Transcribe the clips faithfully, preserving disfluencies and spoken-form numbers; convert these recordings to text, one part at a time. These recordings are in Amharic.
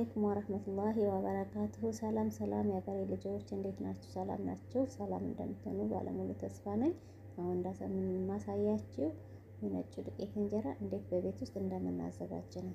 አለይኩም ወራህመቱላሂ ወበረካቱሁ። ሰላም ሰላም የሀገሬ ልጆች እንዴት ናችሁ? ሰላም ናችሁ? ሰላም እንደምትሆኑ ባለሙሉ ተስፋ ነኝ። አሁን እንደማሳያችሁ የነጭ ዱቄት እንጀራ እንዴት በቤት ውስጥ እንደምናዘጋጅ ነው።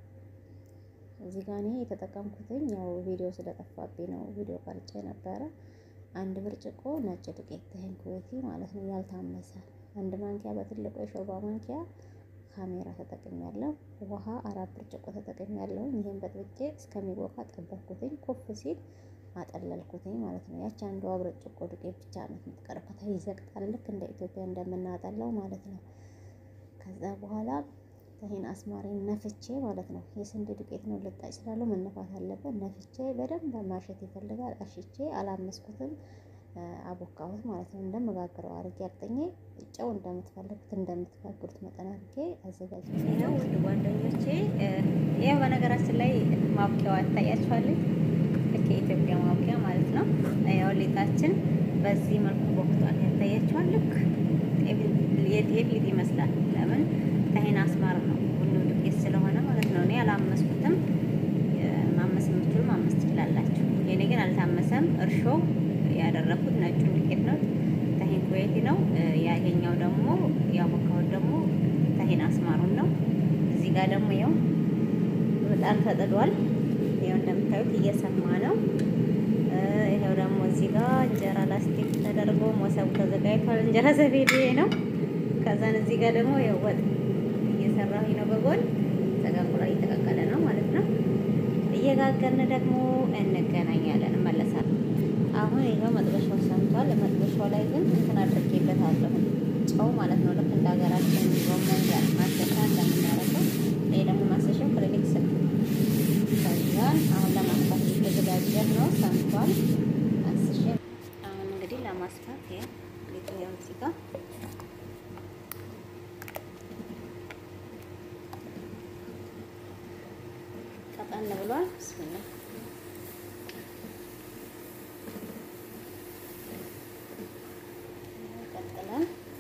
እዚህ ጋር እኔ የተጠቀምኩትኝ ያው ቪዲዮ ስለጠፋብኝ ነው። ቪዲዮ ቀርጬ ነበረ። አንድ ብርጭቆ ነጭ ዱቄት ተህን ኩዌቲ ማለት ነው ያልታመሰ፣ አንድ ማንኪያ በትልቁ የሾርባ ማንኪያ ካሜራ ተጠቅሜያለሁ። ውሃ አራት ብርጭቆ ተጠቅሜያለሁ። ይሄን በጥብጬ እስከሚቦካ ጠበቅኩትኝ። ኮፍ ሲል አጠለልኩትኝ ማለት ነው። ያቺ አንዷ ብርጭቆ ዱቄት ብቻ ነው የምትቀረው። ከታይ ይዘቅጣል፣ ልክ እንደ ኢትዮጵያ እንደምናጠላው ማለት ነው። ከዛ በኋላ ይሄን አስማሬን ነፍቼ ማለት ነው። የስንዴ ዱቄት ነው ልጣጭ ስላለው መነፋት አለበት። ነፍቼ በደንብ ማሸት ይፈልጋል። አሽቼ አላመስኩትም፣ አቦካሁት ማለት ነው። እንደመጋገረው አድርጌ አቅጥኜ ጨው እንደምትፈልጉት እንደምትጋግሩት መጠን አድርጌ አዘጋጅቼ ነው። ውድ ጓደኞቼ ይሄው በነገራችን ላይ ማብቂያው አታያችኋለች። ልክ የኢትዮጵያ ማብቂያ ማለት ነው። ያው ሊጣችን በዚህ መልኩ ቦክቷል። ያታያችኋል። ልክ የጤፍ ሊጥ ይመስላል። ለምን ታይን አስማር ነው ሁሉ ዱቄት ስለሆነ ማለት ነው። እኔ አላመስኩትም። ማመስ የምትችሉ ማመስ ትችላላችሁ። የኔ ግን አልታመሰም። እርሾ ያደረኩት ነጩ ዱቄት ነው። ታሂን ኩዌቲ ነው። ያኛው ደግሞ ያቦካሁት ደግሞ ታሂን አስማሩን ነው። እዚህ ጋር ደግሞ ያው በጣም ተጥዷል። ያው እንደምታዩት እየሰማ ነው። ይሄው ደግሞ እዚህ ጋር እንጀራ ላስቲክ ተደርጎ ሞሰብ ተዘጋጅቷል። እንጀራ ዘቤዴ ነው። ከዛን እዚህ ጋር ደግሞ ያው ወጥ እየሰራሁኝ ነው። በጎን ተጋግሮ እየተቀቀለ ነው ማለት ነው። እየጋገርን ደግሞ እንገናኛለን፣ እንመለሳለን። አሁን ይሄው መጥበሻው ሰምቷል። መጥበሻው ላይ ግን እንትን አድርጌበታለሁ ጨው ማለት ነው። ልክ እንደ ሀገራችን ጎመን ጋር ማሰሻ እንደምናደርገው ይሄ ደግሞ ማሰሻው ፍሬሊክስ ነው። ከዛን አሁን ለማስፋት እየተዘጋጀን ነው። ሰምቷል። አስሼ አሁን እንግዲህ ለማስፋት ይሄ ሊጡ ያው እዚህ ጋር ቀጠን ብሏል። ብስሚላ ቀጥለን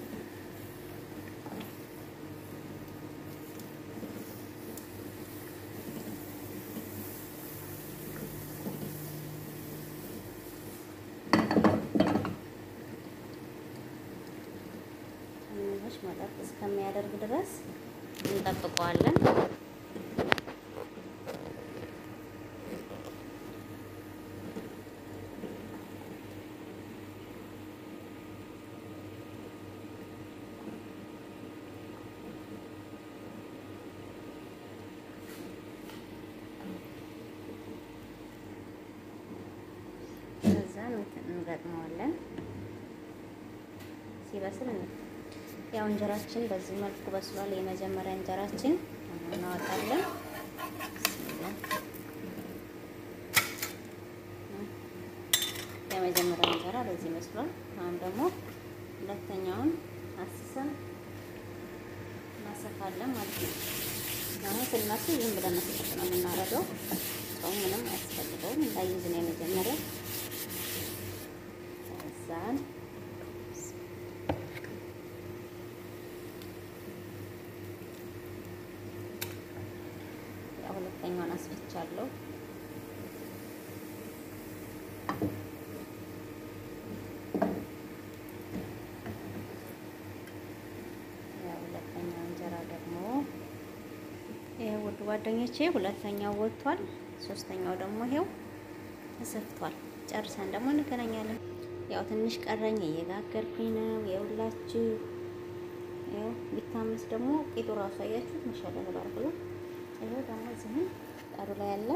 ትንሽ መጠጥ እስከሚያደርግ ድረስ እንጠብቀዋለን። እንገጥመዋለን። ሲበስል ያው እንጀራችን በዚህ መልኩ በስሏል። የመጀመሪያ እንጀራችን እናወጣለን። የመጀመሪያ እንጀራ በዚህ መስሏል። አሁን ደግሞ ሁለተኛውን አስሰን እናሰፋለን ማለት ነው። አሁን ስናስብ ዝም ብለን ነው የምናደርገው። ሰው ምንም አያስፈልገውም። እንዳይዝ ነው የመጀመሪያ ዛን ያው ሁለተኛውን አስፈቻለሁ። ያው ሁለተኛው እንጀራ ደግሞ ይሄው ውድ ጓደኞቼ ሁለተኛው ወጥቷል። ሶስተኛው ደግሞ ይሄው ተሰፍቷል። ጨርሰን ደግሞ እንገናኛለን። ያው ትንሽ ቀረኝ፣ እየጋገርኩኝ ነው። ይኸውላችሁ ያው ቢታመስ ደግሞ ቂጡ ራሱ አያችሁ ማሻአላ ተባረከ። ይሄው ደግሞ እዚህ ጣሩ ላይ ያለ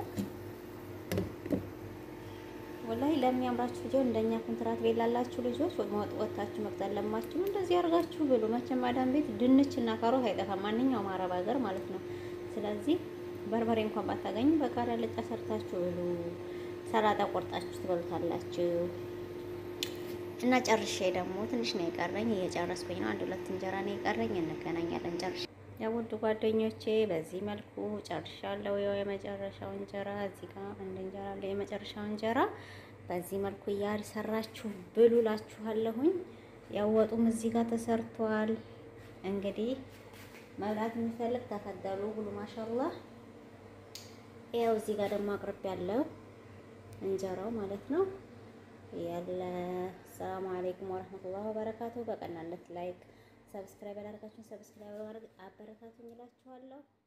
ወላሂ ለሚያምራችሁ ልጆች እንደኛ ኮንትራት ቤት ላላችሁ ልጆች ወጥ ወጣችሁ መቅጠል ለማችሁ እንደዚህ አድርጋችሁ ብሉ። መቼም ማዳም ቤት ድንችና ካሮት አይጠፋም፣ ማንኛውም አረብ ሀገር ማለት ነው። ስለዚህ በርበሬ እንኳን ባታገኙ በቃሪያ ልጫ ሰርታችሁ ብሉ። ሰላጣ ቆርጣችሁ ትበሉታላችሁ። እና ጨርሼ ደግሞ ትንሽ ነው የቀረኝ፣ እየጨረስኩኝ ነው። አንድ ሁለት እንጀራ ነው የቀረኝ። እንገናኛለን ጨርሼ። ያው ውድ ጓደኞቼ በዚህ መልኩ ጨርሻለሁ። ያው የመጨረሻው እንጀራ እዚህ ጋር አንድ እንጀራ አለ። የመጨረሻው እንጀራ በዚህ መልኩ እያሰራችሁ ብሉ ላችኋለሁኝ። ያው ወጡም እዚህ ጋር ተሰርቷል። እንግዲህ መብላት የሚፈልግ ተፈደሉ ብሉ። ማሻአላህ ያው እዚህ ጋር ደግሞ አቅርብ ያለው እንጀራው ማለት ነው ያለ። ሰላም አለይኩም ወራህመቱላሂ ወበረካቱ። በቀናነት ላይክ ሰብስክራይብ ያደረጋችሁን ሰብስክራይብ በማድረግ አበረታቱኝ እላችኋለሁ።